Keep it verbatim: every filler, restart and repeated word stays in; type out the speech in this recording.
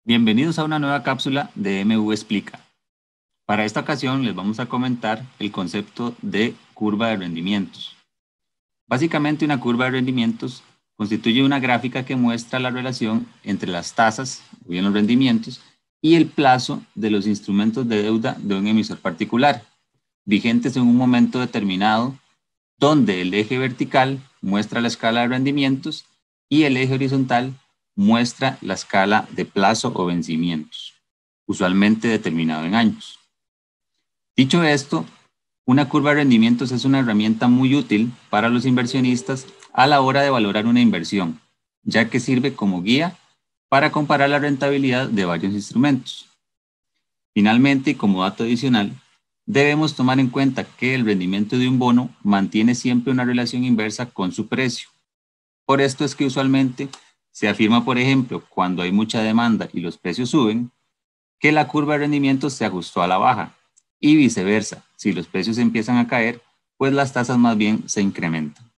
Bienvenidos a una nueva cápsula de M U Explica. Para esta ocasión les vamos a comentar el concepto de curva de rendimientos. Básicamente, una curva de rendimientos constituye una gráfica que muestra la relación entre las tasas, o bien los rendimientos, y el plazo de los instrumentos de deuda de un emisor particular, vigentes en un momento determinado, donde el eje vertical muestra la escala de rendimientos y el eje horizontal muestra la escala de plazo o vencimientos, usualmente determinado en años. Dicho esto, una curva de rendimientos es una herramienta muy útil para los inversionistas a la hora de valorar una inversión, ya que sirve como guía para comparar la rentabilidad de varios instrumentos. Finalmente, y como dato adicional, debemos tomar en cuenta que el rendimiento de un bono mantiene siempre una relación inversa con su precio. Por esto es que usualmente se afirma, por ejemplo, cuando hay mucha demanda y los precios suben, que la curva de rendimiento se ajustó a la baja, y viceversa, si los precios empiezan a caer, pues las tasas más bien se incrementan.